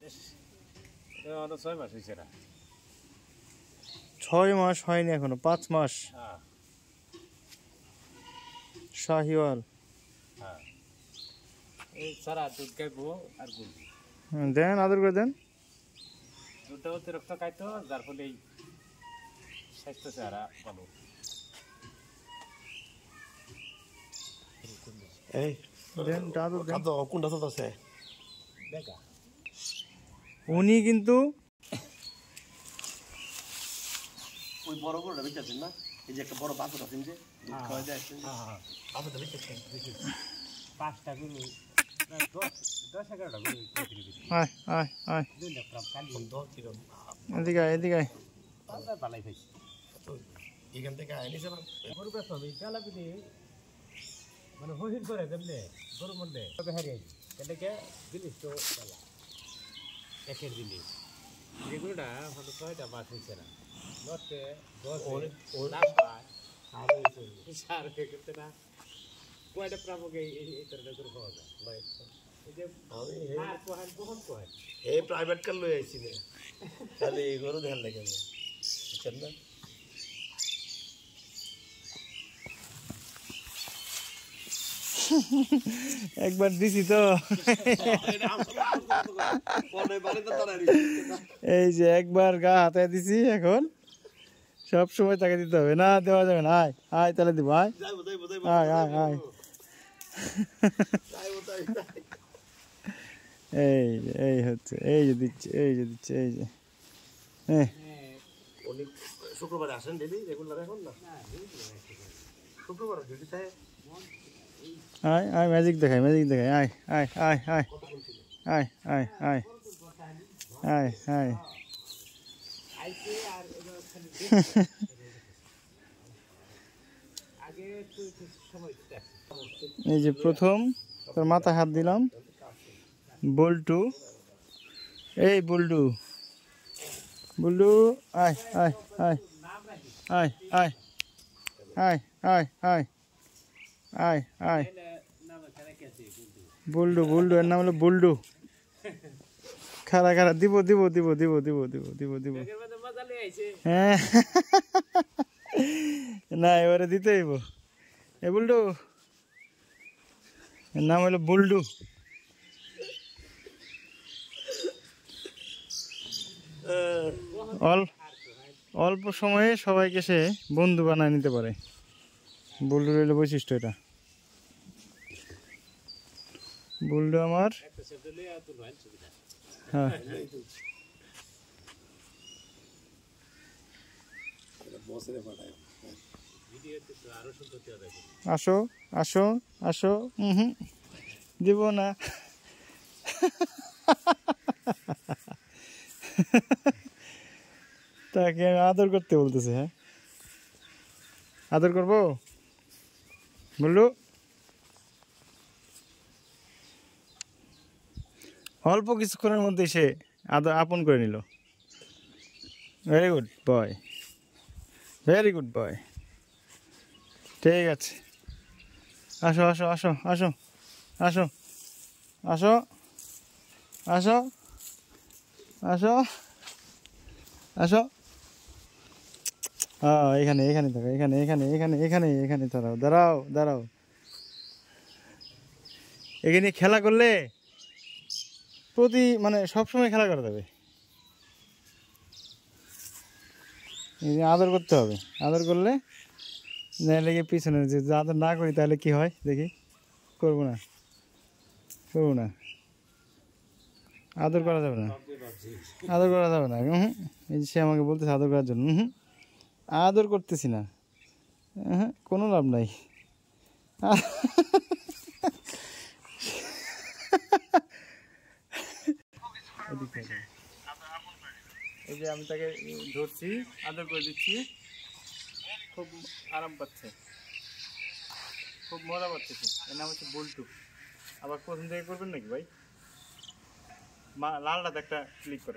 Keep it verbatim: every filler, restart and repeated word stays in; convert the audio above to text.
ছয় মাস হয়েছে না, ছয় মাস হয়নি এখনো, পাঁচ মাস। শাহিওয়াল এই সারা দুধ খাইবো আর গুলবো। দেন, আদর করে দেন। দুধটা অতিরিক্ত খাইতো, যার ফলে এই স্বাস্থ্য চেহারা ভালো। এই দেন আদর দেন। খাদ্য কোনটা চলতেছে দেখা উনি কিন্তু ওই বড় গরুটা বেঁচেছেন না, এই যে একটা বড় বাছুর আছেন যে দুধ খাওয়া যায়, বাছুরটা বেঁচেছেন। পাঁচটা গরু, দশ দশ এগারোটা গরু আয় আয় আয় এদিকে আয়, এদিকে আয়। পালাই খাইছি এখান থেকে আইনিছিলাম গরু বেশ হবে চালাপিটি, মানে হহির করে দেবলে গরুর মধ্যে হারিয়ে এটাকে জিনিস তো চালা একের জিনিস। যেগুলোটা হয়তো ছয়টা মাছ হয়েছে না, দশে দশ সার হয়ে করতে না কয়টা প্রাপক এই তরটা করে পাওয়া যায়। এই প্রাইভেট কার লই আইছি না, তাহলে এই গরু ধ্যান লাগে বুঝছেন না। একবার দিছি তো, এই যে একবার গা হাতে দিছি, এখন সব সময় তাকে দিতে হবে না, দেওয়া যাবে না। আয় আয় তাহলে দিব, আয় আয় আয় আয়। এই যে এই হচ্ছে, এই যে দিচ্ছে, এই যে দিচ্ছে, এই যে শুক্রবারে আসেন ডেলি রেগুলার এখন না, শুক্রবার ডিউটি থাকে। আয় আয় ম্যাজিক দেখাই, ম্যাজিক দেখাই, আয় আয় আয় আয় আয় আয় আয় আয় আয়। এই যে প্রথম তোর মাথা হাত দিলাম, বল্টু, এই বুল্ডু, বুল্ডু আয় আয় আয় আয় আয় আয় আয় আয় আয় আয়। বুল্ডু, বুল্ডু এর নাম হলো বুল্ডু। খারা খারা দিব দিব দিব দিব দিব দিব দিব দিব হ্যাঁ না, এবারে দিতে হইব। এ বুল্ডু এর নাম হলো বুল্ডু। অল্প সময়ে সবাইকে সে বন্ধু বানায় নিতে পারে, বুল্ডুর হলো বৈশিষ্ট্য এটা। বুল্ডু আমার হ্যাঁ। আসো আসো আসো, হুম দিব না। তাকে আমি আদর করতে বলতেছে। হ্যাঁ আদর করবো বললু। অল্প কিছুক্ষণের মধ্যে সে আদর আপন করে নিল। Very good boy, very good boy. ঠিক আছে, আসো আসো আসো আসো আসো আসো আসো আসো আসো। হ্যাঁ এখানে এখানে থাকো, এখানে এখানে এখানে এখানে এখানে দাঁড়াও দাঁড়াও দাঁড়াও। এখানে খেলা করলে প্রতি মানে সবসময় খেলা করা যাবে। আদর করতে হবে, আদর করলে নাহলে গিয়ে পিছনে যে আদর না করি তাহলে কি হয় দেখি। করবো না, করবো না, আদর করা যাবে না, আদর করা যাবে না। হুম এই যে সে আমাকে বলতেছে আদর করার জন্য, হুম আদর করতেছি না, হ্যাঁ কোনো লাভ নাই। এই যে আমি তাকে ধরছি, আদর করে দিচ্ছি, খুব আরাম পাচ্ছে, খুব মজা পাচ্ছে। এর নাম হচ্ছে বল্টু। আবার প্রথম থেকে করবেন নাকি ভাই? মা লালটাতে একটা ক্লিক করে।